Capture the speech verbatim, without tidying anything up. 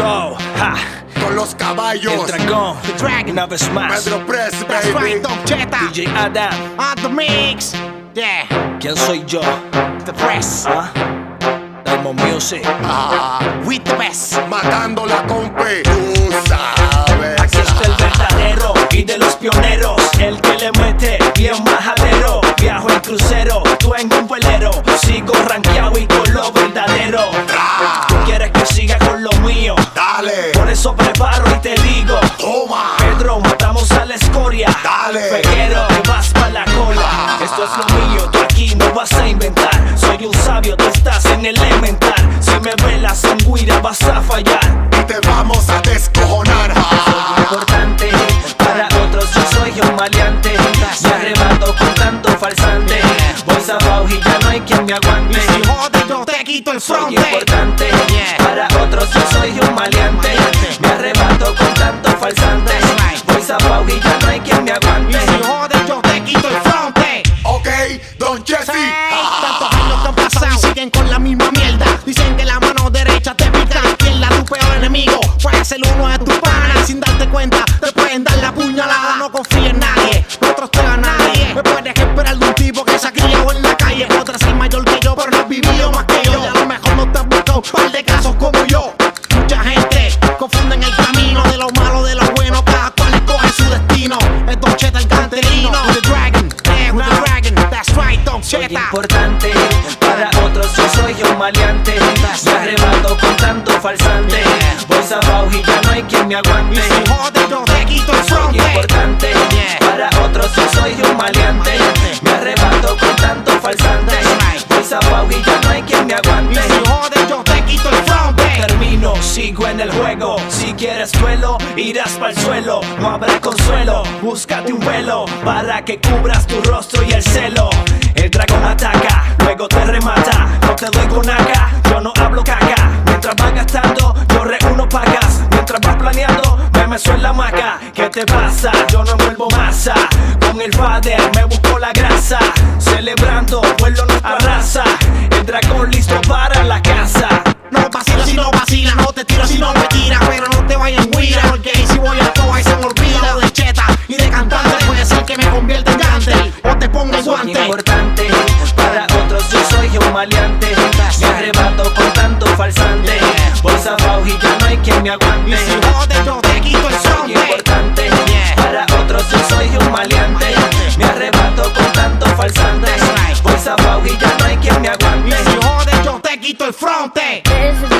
Show, ja. Con los caballos, El dragón, The Dragon, una vez más. Pedro Press, that's baby. right, Don Cheta, D J Adam, on the mix, yeah, ¿quién soy yo? the press, ¿Ah? Diamond Music. Ah, with the best. matándola con P. Tú sabes. Aquí está el verdadero y de los pioneros, el que le mete bien majadero. Viajo en crucero, tú en un velero. Sigo rankeado y con lo verdadero. Tú quieres que siga con lo mío, Dale, por eso preparo y te digo: toma, Pedro, matamos a la escoria. Dale. Peguero, te vas pa' la cola. Esto es lo mío, tú aquí no vas a inventar. Soy un sabio, tú estás en elemental. Si me velas en guira vas a fallar. y te vamos a descojonar. Soy importante, para otros yo soy un maleante. Me arrebato con tanto falsante. Voy zapao y ya no hay quien me aguante. Si jodes yo te quito el Soy fronte. importante, para otros yo soy un maleante. Me arrebato con tanto falsante. Voy zapao y ya no hay quien me Y aguante. si jodes yo te quito el fronte. Ok, Don Jesse. Tantos años que han pasado y siguen con la misma mierda. Dicen que la mano derecha te pica la izquierda. Tu peor enemigo puede ser uno de tus panas. Sin darte cuenta te pueden dar la puñalada. No confíes en nadie, no trustes a nadie. Me puedes esperar de un tipo que se ha criado en la calle. Podrás ser mayor que yo, pero no has vivido más que yo. Y a lo mejor no te has buscado un par de casos como yo. Mucha gente confunden el camino de lo malo de lo bueno. Cada cual escoge su destino. Es Don Cheta el canterino. With the dragon, yeah, with the dragon. That's right, Don Soy Cheta. importante, para otros yo soy un maleante. Me arrebato con tanto falsante. Voy zapao y ya no hay quien me Y aguante. si jodes yo te quito el Soy fronte. importante, para otros yo soy un maleante. Me arrebato con tanto falsante. Voy zapao y ya no hay quien me Y aguante. si jodes yo te quito el fronte. Termino, sigo en el juego. Si quieres duelo, irás pa'l suelo. No habrá consuelo, búscate un velo para que cubras tu rostro y el celo. El dragón ataca, luego te remata. No te doy con acá, yo no hablo caca. Mientras vas gastando, yo reúno pagas. Mientras vas planeando, me meso en la maca. ¿Qué te pasa? Yo no envuelvo masa. Con el fader me busco la grasa. Celebrando, vuelo nuestra raza. El dragón listo para la casa. No vacila si no vacila, no te tiro si no me tira. Pero no te vayas en guira, porque ahí si voy a toa y se me olvida de Cheta y de cantante. Puede ser que me convierta en Gantel o te ponga en Soy guante. importante, para otros yo soy un maleante. Me arrebato con tanto falsante. Voy zapao y ya no hay quien me Y aguante. si jodes yo te quito el Soy fronte. importante, para otros yo soy un maleante. Me arrebato con tanto falsante. Voy zapao y ya no hay quien me Y aguante. si jodes yo te quito el fronte. There's a